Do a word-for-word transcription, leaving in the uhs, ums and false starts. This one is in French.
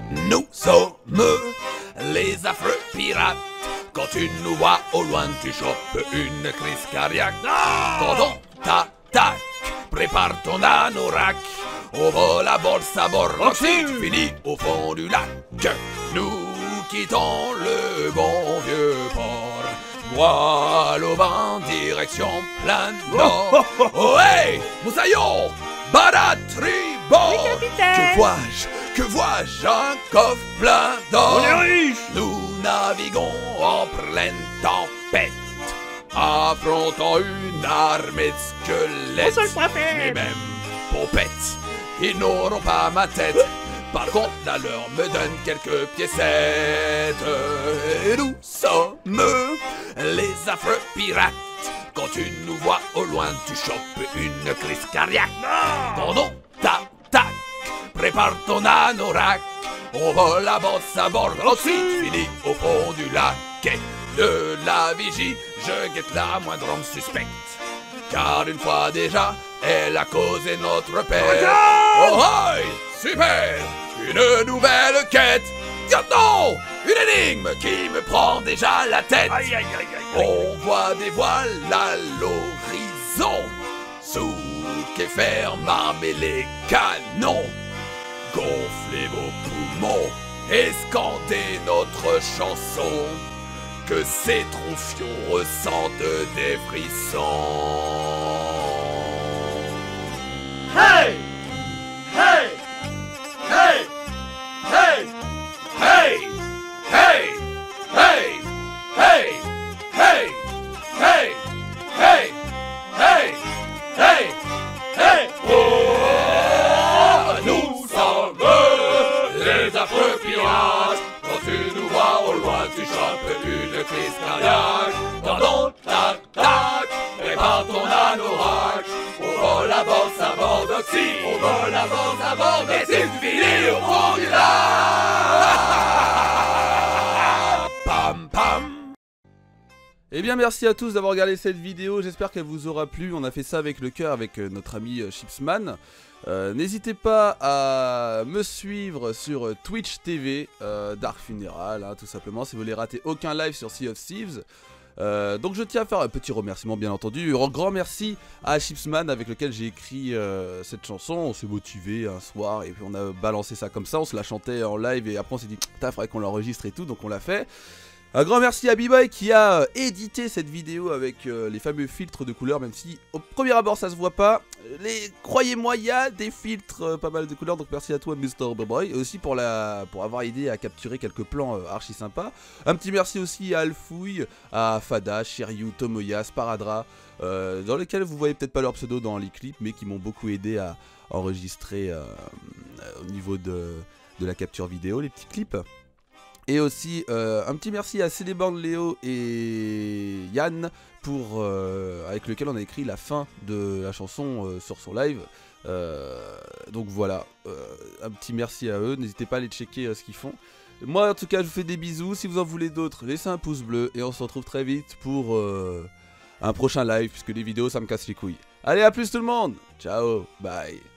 Nous sommes les affreux pirates. Quand tu nous vois au loin, tu chopes une crise cardiaque. Quand on t'attaque, prépare ton anorak. On vole à bord, à bord, ensuite finis au fond du lac. Nous quittons le bon vieux port. Voile au vent, direction plein nord. Oh hey, Moussaillon, barat tribord. Oui, capitaine. Que vois-je, que vois-je, un coffre plein d'or. On est riche. Nous naviguons en pleine tempête, affrontant une armée de squelettes. Mon seul point faible. Mais même pompettes, ils n'auront pas ma tête. Par contre, la leur me donne quelques piécettes. Et nous sommes les affreux pirates. Quand tu nous vois au loin, tu chopes une crise cardiaque. Quand on t'attaque, prépare ton anorak. On vole à bord, à bord, ensuite finit au fond du lac. Et de la vigie, je guette la moindre homme suspecte. Car une fois déjà, elle a causé notre perte. Oh hi, super, une nouvelle quête. Tiens donc, une énigme qui me prend déjà la tête. Aïe, aïe, aïe, aïe, aïe. On voit des voiles à l'horizon, sous quai ferme, armez les canons. Gonflez vos poumons et scandez notre chanson, que ces troufions ressentent des frissons. Hey! Hey! Hey! Hey! Hey! Hey! Hey! Hey! Hey! Hey! Hey! Hey! Hey! Hey! Oh! Nous sommes les affreux pirates. Quand tu nous vois au loin, tu chopes une crise cardiaque. Quand on t'attaque, prépare ton anorak. On vole à bord, à bord d'oxy. On vole à bord, à bord d'oxy. Et c'est fini au fond du lac. Pam pam. Eh bien merci à tous d'avoir regardé cette vidéo, j'espère qu'elle vous aura plu. On a fait ça avec le cœur, avec euh, notre ami euh, Chipsman. Euh, N'hésitez pas à me suivre sur Twitch T V, euh, Dark Funeral, hein, tout simplement, si vous voulez rater aucun live sur Sea of Thieves. Euh, donc je tiens à faire un petit remerciement bien entendu, un grand merci à Chipsman avec lequel j'ai écrit euh, cette chanson. On s'est motivé un soir et puis on a balancé ça comme ça, on se la chantait en live et après on s'est dit putain, faudrait qu'on l'enregistre et tout, donc on l'a fait. Un grand merci à B-Boy qui a euh, édité cette vidéo avec euh, les fameux filtres de couleurs, même si au premier abord ça se voit pas. Les... Croyez-moi, il y a des filtres, euh, pas mal de couleurs, donc merci à toi mister B-Boy. Et aussi pour, la... pour avoir aidé à capturer quelques plans euh, archi sympas. Un petit merci aussi à Alfouille, à Fada, Shiryu, Tomoya, Sparadra, euh, dans lesquels vous voyez peut-être pas leur pseudo dans les clips, mais qui m'ont beaucoup aidé à enregistrer euh, au niveau de, de la capture vidéo, les petits clips. Et aussi euh, un petit merci à Céléborn Léo et Yann pour, euh, avec lequel on a écrit la fin de la chanson euh, sur son live. Euh, donc voilà, euh, un petit merci à eux, n'hésitez pas à aller checker euh, ce qu'ils font. Moi en tout cas je vous fais des bisous, si vous en voulez d'autres laissez un pouce bleu et on se retrouve très vite pour euh, un prochain live puisque les vidéos ça me casse les couilles. Allez à plus tout le monde, ciao, bye.